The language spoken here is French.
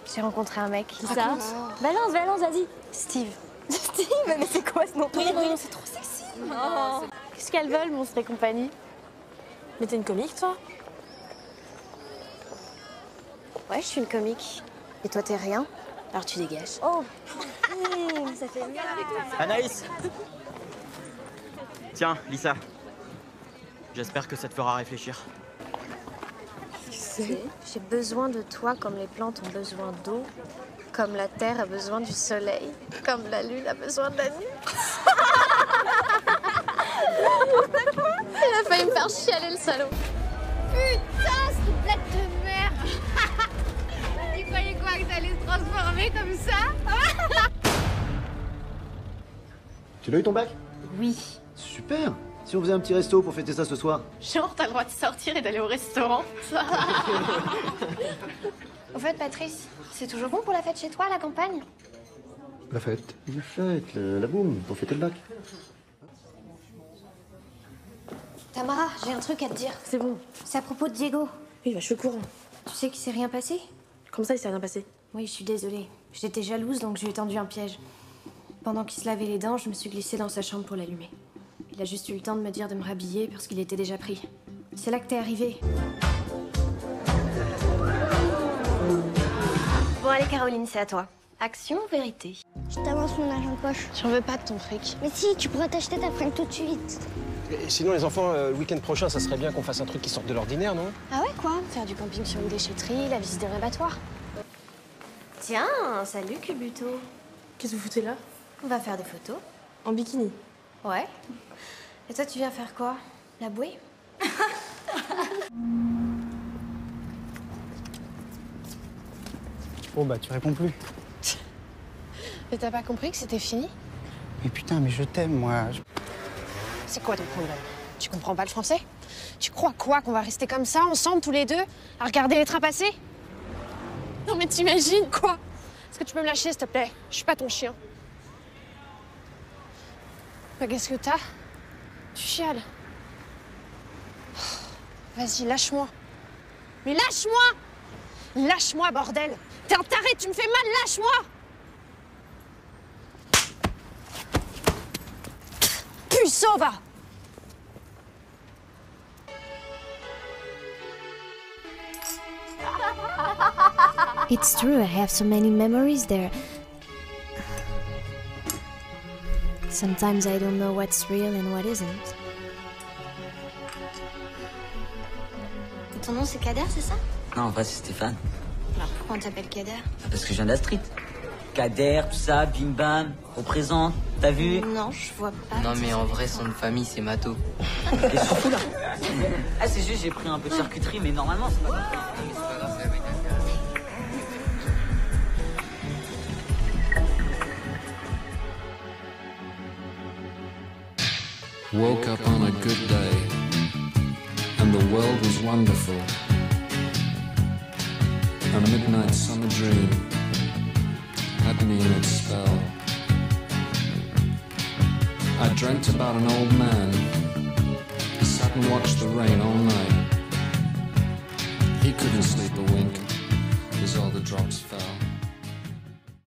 J'ai rencontré un mec. Qui ça? Balance, vas-y. Steve. Steve, mais c'est quoi ce nom? Non, c'est trop sexy. Qu'est-ce qu'elles veulent, monstre et compagnie? Mais t'es une comique, toi? Ouais, je suis une comique. Et toi, t'es rien? Alors tu dégages. Oh, ça fait bien. Anaïs! Tiens, Lisa. J'espère que ça te fera réfléchir. J'ai besoin de toi comme les plantes ont besoin d'eau, comme la terre a besoin du soleil, comme la lune a besoin de la nuit. Il a failli me faire chialer, le salaud. Putain, cette blague de merde. Tu croyais quoi, que t'allais se transformer comme ça? Tu l'as eu ton bac? Oui. Super! Si on faisait un petit resto pour fêter ça ce soir? Genre, t'as le droit de sortir et d'aller au restaurant. Au fait, Patrice, c'est toujours bon pour la fête chez toi, à la campagne? La fête, la boum, pour fêter le bac. Tamara, j'ai un truc à te dire. C'est bon. C'est à propos de Diego. Oui, bah, je suis au courant. Tu sais qu'il s'est rien passé? Comme ça, il s'est rien passé. Oui, je suis désolée. J'étais jalouse, donc je lui ai tendu un piège. Pendant qu'il se lavait les dents, je me suis glissée dans sa chambre pour l'allumer. Il a juste eu le temps de me dire de me rhabiller parce qu'il était déjà pris. C'est là que t'es arrivée. Bon, allez, Caroline, c'est à toi. Action ou vérité? Je t'avance mon argent de poche. J'en veux pas de ton fric. Mais si, tu pourrais t'acheter ta fringue tout de suite. Et sinon, les enfants, le week-end prochain, ça serait bien qu'on fasse un truc qui sorte de l'ordinaire, non? Ah ouais, quoi? Faire du camping sur une déchetterie, la visite des rabattoirs. Tiens, salut, Cubuto. Qu'est-ce que vous foutez là? On va faire des photos. En bikini. Ouais. Et toi, tu viens faire quoi? La bouée? Oh bah tu réponds plus. Mais t'as pas compris que c'était fini? Mais putain, mais je t'aime moi. C'est quoi ton problème? Tu comprends pas le français? Tu crois quoi, qu'on va rester comme ça, ensemble, tous les deux, à regarder les trains passer? Non mais t'imagines quoi? Est-ce que tu peux me lâcher, s'il te plaît? Je suis pas ton chien. Bah, qu'est-ce que t'as? Tu chiales. Vas-y, lâche-moi. Mais lâche-moi! Lâche-moi, bordel! T'es un taré, tu me fais mal, lâche-moi! Puceau, va! It's true, I have so many memories there. Sometimes I don't know what's real and what isn't. Ton nom c'est Kader, c'est ça? Non, en vrai, c'est Stéphane. Alors pourquoi on t'appelle Kader? Parce que je viens de la street. Kader, tout ça, bim bam, représente, t'as vu? Non, je vois pas. Non, mais en vrai, son nom de famille, c'est Mato. Qu'est-ce que tu fous là? Ah, c'est juste, j'ai pris un peu de charcuterie, mais normalement, c'est pas comme ça. Woke up on a good day, and the world was wonderful. A midnight summer dream had me in its spell. I dreamt about an old man. He sat and watched the rain all night. He couldn't sleep a wink as all the drops fell.